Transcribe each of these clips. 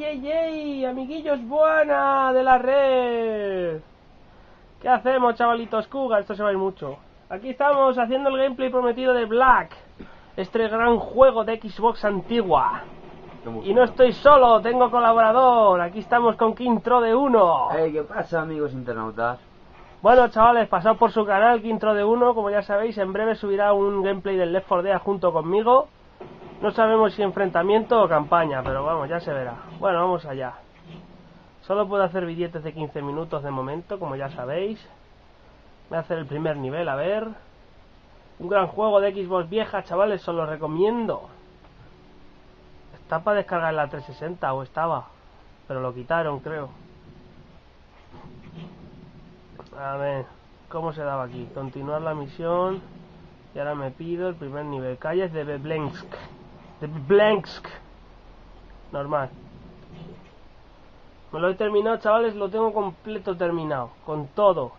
ey, amiguillos buena de la red. ¿Qué hacemos, chavalitos Kuga? Esto se va a ir mucho. Aquí estamos haciendo el gameplay prometido de Black, este gran juego de Xbox antigua. Y no estoy solo, tengo colaborador. Aquí estamos con Quintro de 1. Hey, ¿qué pasa, amigos internautas? Bueno, chavales, pasad por su canal Quintro de 1. Como ya sabéis, en breve subirá un gameplay del Left 4 Dead junto conmigo. No sabemos si enfrentamiento o campaña, pero vamos, ya se verá. Bueno, vamos allá. Solo puedo hacer billetes de 15 minutos de momento, como ya sabéis. Voy a hacer el primer nivel, a ver. Un gran juego de Xbox vieja, chavales, os lo recomiendo. Está para descargar en la 360, o estaba, pero lo quitaron, creo. A ver, ¿cómo se daba aquí? Continuar la misión. Y ahora me pido el primer nivel. Calles de Beblensk. De Beblensk. Normal. Me lo he terminado, chavales, lo tengo completo terminado. Con todo.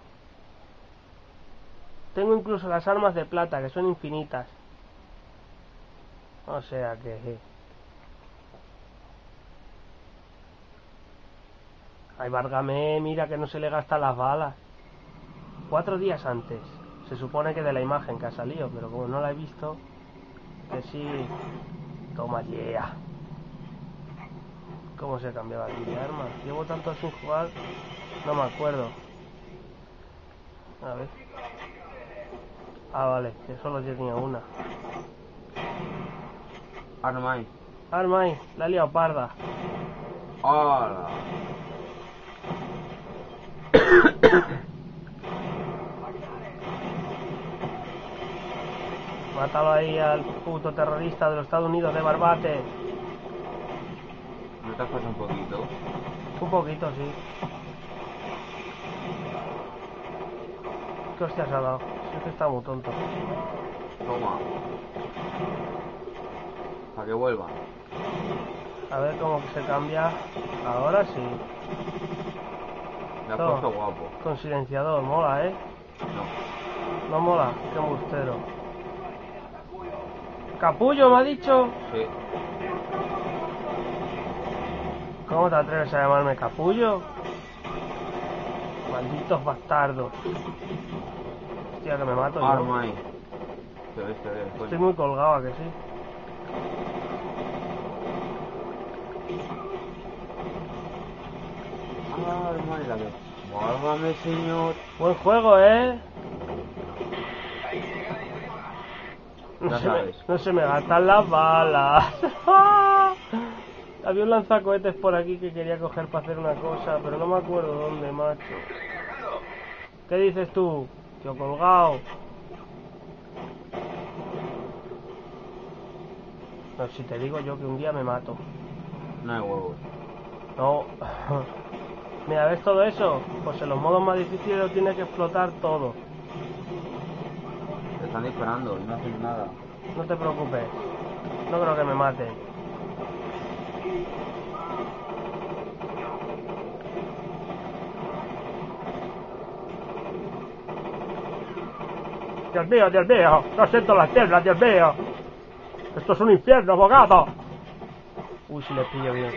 Tengo incluso las armas de plata, que son infinitas. O sea que... Ay, válgame, mira que no se le gastan las balas. 4 días antes. Se supone que de la imagen que ha salido, pero como no la he visto... Que sí... Toma, yeah. ¿Cómo se cambiaba aquí de arma? Llevo tanto sin jugar... No me acuerdo. A ver... Ah, vale, que solo yo tenía una. Arma ahí. Arma ahí, la he liado parda. ¡Hola! Mátalo ahí al puto terrorista de los Estados Unidos de Barbate. ¿No te has pasado un poquito? Un poquito, sí. ¿Qué hostias ha dado? Si es que está muy tonto. Toma. Para que vuelvan. A ver cómo se cambia. Ahora sí. Le has puesto guapo. Con silenciador, mola, ¿eh? No. No mola, qué embustero. ¿Capullo me ha dicho? Sí. ¿Cómo te atreves a llamarme capullo? Malditos bastardos. Hostia, que me mato yo. Arma ahí. Estoy muy colgado, ¿a que sí? Arma ahí la que... Válgame, señor. Buen juego, ¿eh? No se me gastan las balas. Había un lanzacohetes por aquí que quería coger para hacer una cosa, pero no me acuerdo dónde, macho. ¿Qué dices tú? Tío colgado. No, si te digo yo que un día me mato. No hay huevos. No. Mira, ¿ves todo eso? Pues en los modos más difíciles lo tiene que explotar todo. Te están disparando y no hacen nada. No te preocupes. No creo que me maten. Dios mío, no siento las piernas, Dios mío. Esto es un infierno, abogado. Uy, si les pillo bien.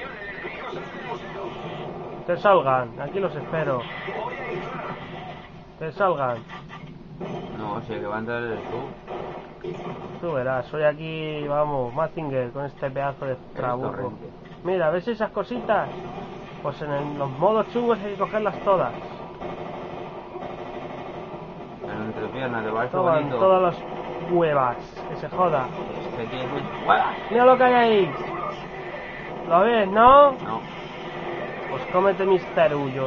Que salgan, aquí los espero. Que salgan. No, si el que va a entrar eres tú. Tú verás, soy aquí, vamos, Mazinger con este pedazo de trabuco. Mira, ¿ves esas cositas? Pues en los modos chungos hay que cogerlas todas. En entrepierna te va a Toman todas las huevas, que se joda. Es que tienes huevas. Mira lo que hay ahí. ¿Lo ves, no? No. Pues cómete mis tarullos.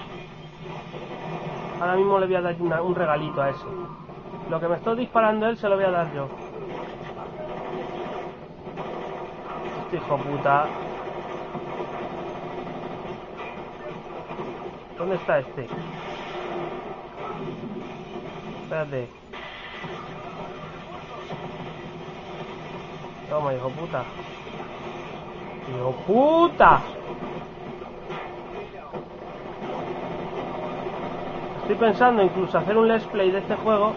Ahora mismo le voy a dar un regalito a ese. Lo que me estoy disparando él se lo voy a dar yo. Este hijo puta. ¿Dónde está este? Espérate. Toma, hijo puta. ¡Hijo puta! Estoy pensando incluso hacer un let's play de este juego.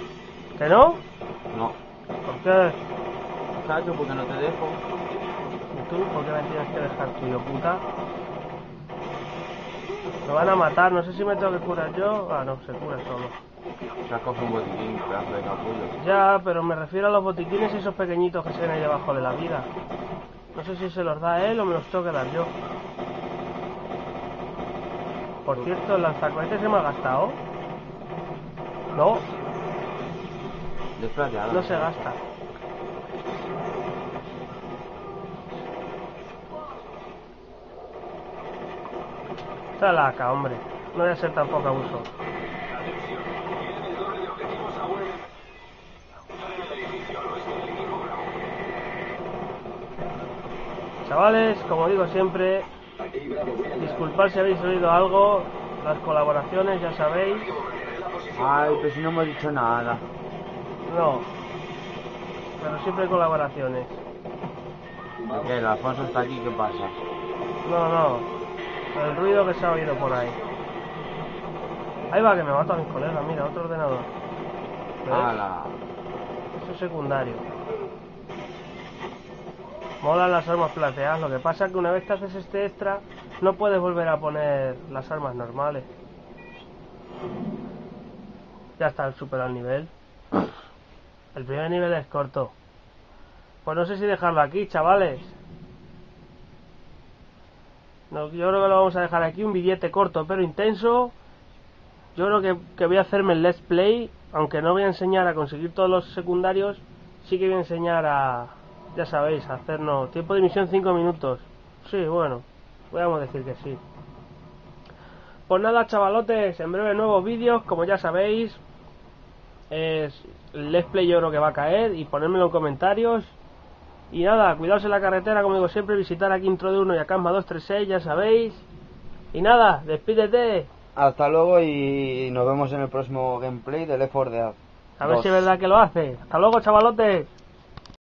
¿Que no? No. ¿Por qué? Chacho, porque no te dejo. ¿Y tú? ¿Por qué me tienes que dejar, tío, puta? Me van a matar, no sé si me tengo que curar yo. Ah, no, se cura solo. Se has cogido un botiquín, pedazo de capullo. Ya, pero me refiero a los botiquines esos pequeñitos que se ven ahí debajo de la vida. No sé si se los da él o me los tengo que dar yo. Por cierto, el lanzacohetes se me ha gastado. No, Desplateado. no se gasta. Está laca, hombre. No voy a ser tampoco abuso. Chavales, como digo siempre, disculpad si habéis oído algo, las colaboraciones, ya sabéis. Ay, pero si no hemos dicho nada. No, pero siempre hay colaboraciones. ¿Qué? ¿El Alfonso está aquí? ¿Qué pasa? No, el ruido que se ha oído por ahí. Ahí va, que me mato a mis colegas, mira, otro ordenador. ¿Ves? ¡Hala! Eso es secundario. Molan las armas plateadas, lo que pasa es que una vez que haces este extra, no puedes volver a poner las armas normales. Ya está superado el nivel. El primer nivel es corto. Pues no sé si dejarlo aquí, chavales. No, yo creo que lo vamos a dejar aquí, un billete corto pero intenso. Yo creo que voy a hacerme el let's play, aunque no voy a enseñar a conseguir todos los secundarios, sí que voy a enseñar a, ya sabéis, a hacernos tiempo de misión 5 minutos. Sí, bueno, podríamos decir que sí. Pues nada, chavalotes, en breve nuevos vídeos, como ya sabéis. El let's play yo creo que va a caer y ponérmelo en comentarios. Y nada, cuidaos en la carretera, como digo siempre, visitar aquí Intro de 1 y a Casma 236, ya sabéis. Y nada, despídete. Hasta luego y nos vemos en el próximo gameplay de Left 4 Dead. A ver si es verdad que lo hace. Hasta luego, chavalotes.